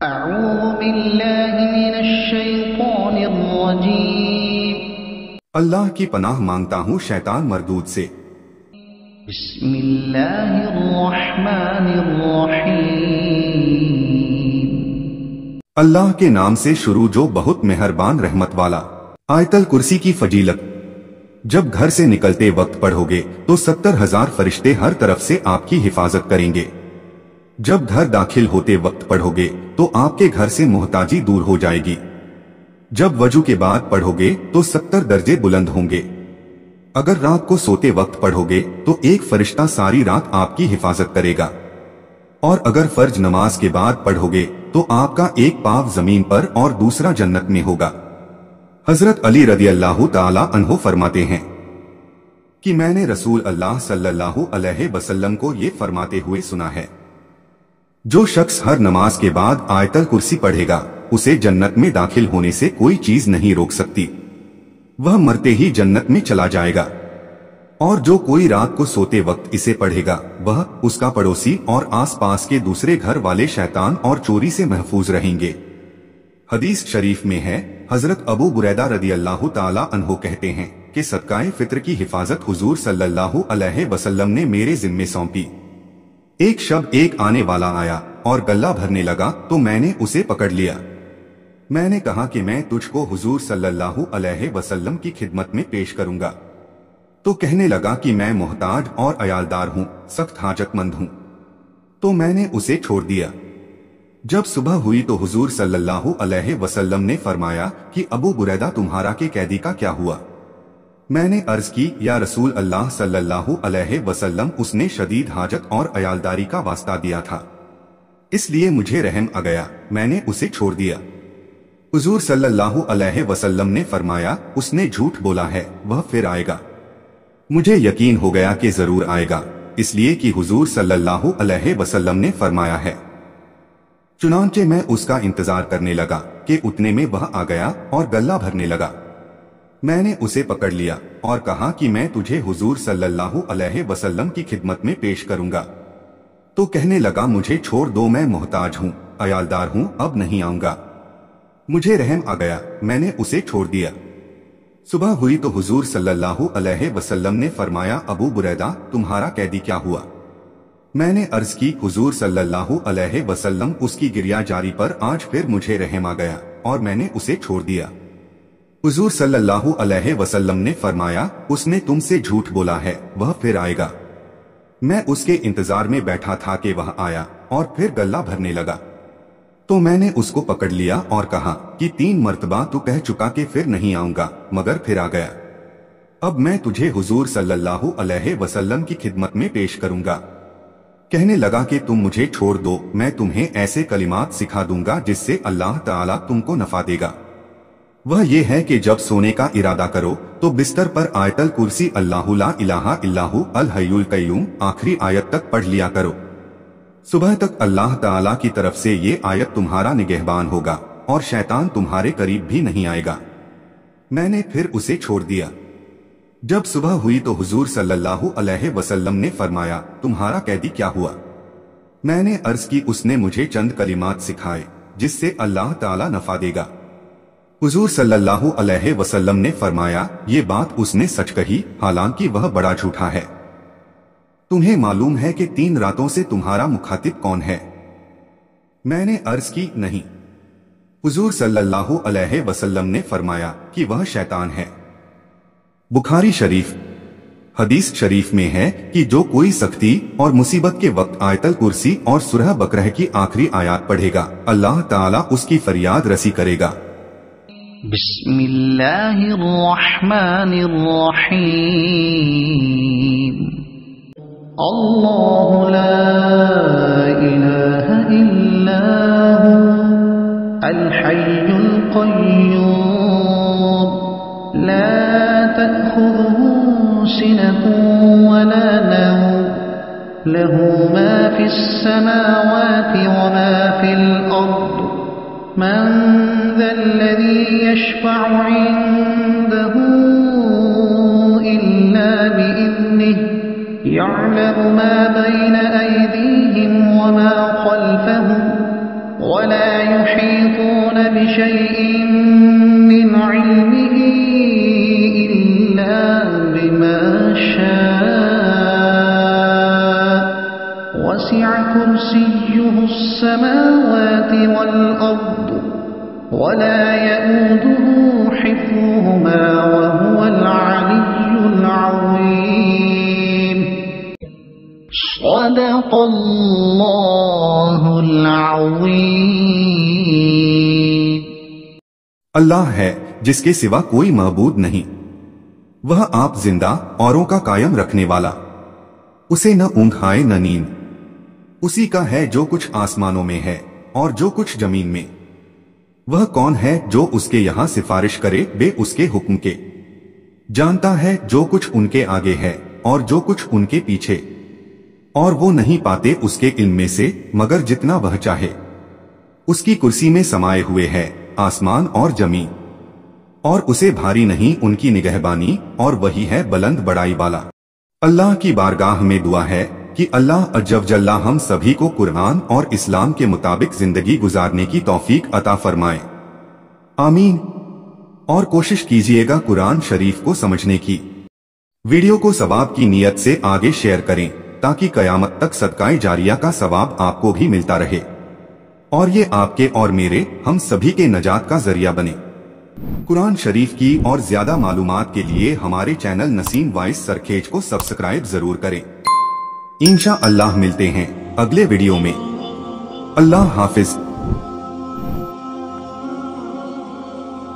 اعوذ باللہ من الشیطان الرجیم اللہ کی پناہ مانگتا ہوں شیطان مردود سے۔ بسم اللہ الرحمن الرحیم اللہ کے نام سے شروع جو بہت مہربان رحمت والا۔ آیت الکرسی کی فضیلت۔ جب گھر سے نکلتے وقت پڑھو گے تو 70,000 فرشتے ہر طرف سے آپ کی حفاظت کریں گے۔ جب گھر داخل ہوتے وقت پڑھو گے تو آپ کے گھر سے محتاجی دور ہو جائے گی۔ جب وضو کے بعد پڑھو گے تو 70 درجے بلند ہوں گے۔ اگر رات کو سوتے وقت پڑھو گے تو ایک فرشتہ ساری رات آپ کی حفاظت کرے گا۔ اور اگر فرض نماز کے بعد پڑھو گے تو آپ کا ایک پاو زمین پر اور دوسرا جنت میں ہوگا۔ حضرت علی رضی اللہ تعالی عنہ فرماتے ہیں کہ میں نے رسول اللہ صلی اللہ علیہ وسلم کو یہ فرماتے ہوئے سنا ہے، جو شخص ہر نماز کے بعد آیت الکرسی پڑھے گا اسے جنت میں داخل ہونے سے کوئی چیز نہیں روک سکتی، وہ مرتے ہی جنت میں چلا جائے گا۔ اور جو کوئی رات کو سوتے وقت اسے پڑھے گا وہ، اس کا پڑوسی اور آس پاس کے دوسرے گھر والے شیطان اور چوری سے محفوظ رہیں گے۔ حدیث شریف میں ہے، حضرت ابو بریدہ رضی اللہ تعالی عنہ کہتے ہیں کہ صدقہ فطر کی حفاظت حضور صلی اللہ علیہ وسلم نے میرے ذمے سونپی۔ ایک شب ایک آنے والا آیا اور گلہ بھرنے لگا تو میں نے اسے پکڑ لیا۔ میں نے کہا کہ میں تجھ کو حضور صلی اللہ علیہ وسلم کی خدمت میں پیش کروں گا۔ تو کہنے لگا کہ میں محتاج اور عیالدار ہوں، سخت حاجت مند ہوں۔ تو میں نے اسے چھوڑ دیا۔ جب صبح ہوئی تو حضور صلی اللہ علیہ وسلم نے فرمایا کہ ابو بریدہ تمہارا کے قیدی کا کیا ہوا؟ میں نے عرض کی، یا رسول اللہ صلی اللہ علیہ وسلم، اس نے شدید حاجت اور عیالداری کا واسطہ دیا تھا، اس لیے مجھے رحم آ گیا، میں نے اسے چھوڑ دیا۔ حضور صلی اللہ علیہ وسلم نے فرمایا، اس نے جھوٹ بولا ہے، وہ پھر آئے گا۔ مجھے یقین ہو گیا کہ ضرور آئے گا، اس لیے کہ حضور صلی اللہ علیہ وسلم نے فرمایا ہے۔ چنانچہ میں اس کا انتظار کرنے لگا کہ اتنے میں وہ آ گیا اور گلہ بھرنے لگا۔ میں نے اسے پکڑ لیا اور کہا کہ میں تجھے حضور صلی اللہ علیہ وسلم کی خدمت میں پیش کروں گا۔ تو کہنے لگا، مجھے چھوڑ دو، میں محتاج ہوں، عیالدار ہوں، اب نہیں آؤں گا۔ مجھے رحم آ گیا، میں نے اسے چھوڑ دیا۔ صبح ہوئی تو حضور صلی اللہ علیہ وسلم نے فرمایا، ابو بریدہ تمہارا قیدی کیا ہوا؟ میں نے عرض کی، حضور صلی اللہ علیہ وسلم، اس کی گریہ جاری پر آج پھر مجھے رحم آ گیا اور میں نے اسے چھوڑ دیا۔ حضور صلی اللہ علیہ وسلم نے فرمایا، اس نے تم سے جھوٹ بولا ہے، وہ پھر آئے گا۔ میں اس کے انتظار میں بیٹھا تھا کہ وہ آیا اور پھر گلہ بھرنے لگا۔ تو میں نے اس کو پکڑ لیا اور کہا کہ 3 مرتبہ تو کہہ چکا کہ پھر نہیں آؤں گا، مگر پھر آ گیا۔ اب میں تجھے حضور صلی اللہ علیہ وسلم کی خدمت میں پیش کروں گا۔ کہنے لگا کہ تم مجھے چھوڑ دو، میں تمہیں ایسے کلمات سکھا دوں گا جس سے اللہ تعالیٰ تم کو نفع دے گا۔ وہ یہ ہے کہ جب سونے کا ارادہ کرو تو بستر پر آیت الکرسی اللہ لا الہ الا ہو الحی القیوم آخری آیت تک پڑھ لیا کرو۔ صبح تک اللہ تعالیٰ کی طرف سے یہ آیت تمہارا نگہبان ہوگا اور شیطان تمہارے قریب بھی نہیں آئے گا۔ میں نے پھر اسے چھوڑ دیا۔ جب صبح ہوئی تو حضور صلی اللہ علیہ وسلم نے فرمایا، تمہارا قیدی کیا ہوا؟ میں نے عرض کی، اس نے مجھے چند کلمات سکھائے جس سے اللہ تعالیٰ نفع دے گا۔ حضور صلی اللہ علیہ وسلم نے فرمایا، یہ بات اس نے سچ کہی، حالانکہ وہ بڑا جھوٹا ہے۔ تمہیں معلوم ہے کہ 3 راتوں سے تمہارا مخاطب کون ہے؟ میں نے عرض کی، نہیں۔ حضور صلی اللہ علیہ وسلم نے فرمایا کہ وہ شیطان ہے۔ بخاری شریف۔ حدیث شریف میں ہے کہ جو کوئی سختی اور مصیبت کے وقت آیت الکرسی اور سورہ بقرہ کی آخری آیات پڑھے گا، اللہ تعالیٰ اس کی فریاد رسی کرے گا۔ بسم اللہ الرحمن الرحیم اللہ لا الہ الا هو الحی القیوم لا تأخذه سنة ولا نوم له ما في السماوات وما في الأرض من ذا الذي يشفع عنده إلا بإذنه يعلم ما بين أيديهم وما خلفهم ولا يحيطون بشيء من علمه إلا بما شاء وسع كرسيه السماوات والأرض ولا يؤوده حفظهما وهو العلي العظيم صدق الله العظيم اللہ ہے جس کے سوا کوئی معبود نہیں، وہ آپ زندہ اوروں کا قائم رکھنے والا، اسے نہ اونگ آئے نہ نیند، اسی کا ہے جو کچھ آسمانوں میں ہے اور جو کچھ زمین میں۔ وہ کون ہے جو اس کے یہاں سفارش کرے بے اس کے حکم کے؟ جانتا ہے جو کچھ ان کے آگے ہے اور جو کچھ ان کے پیچھے، اور وہ نہیں پاتے اس کے علم میں سے مگر جتنا وہ چاہے۔ اس کی کرسی میں سمائے ہوئے ہے آسمان اور زمین، اور اسے بھاری نہیں ان کی نگہبانی، اور وہی ہے بلند بڑائی والا۔ اللہ کی بارگاہ میں دعا ہے کہ اللہ عز و جل ہم سبھی کو قرآن اور اسلام کے مطابق زندگی گزارنے کی توفیق عطا فرمائے، آمین۔ اور کوشش کیجئے گا قرآن شریف کو سمجھنے کی۔ ویڈیو کو ثواب کی نیت سے آگے شیئر کریں تاکہ قیامت تک صدقہ جاریہ کا ثواب آپ کو بھی ملتا رہے، اور یہ آپ کے اور میرے ہم سبھی کے نجات کا ذریعہ بنے۔ قرآن شریف کی اور زیادہ معلومات کے لیے ہمارے چینل نسیم وائس سرکھیج کو سبسکرائب ضرور کریں۔ انشاءاللہ ملتے ہیں اگلے ویڈیو میں۔ اللہ حافظ۔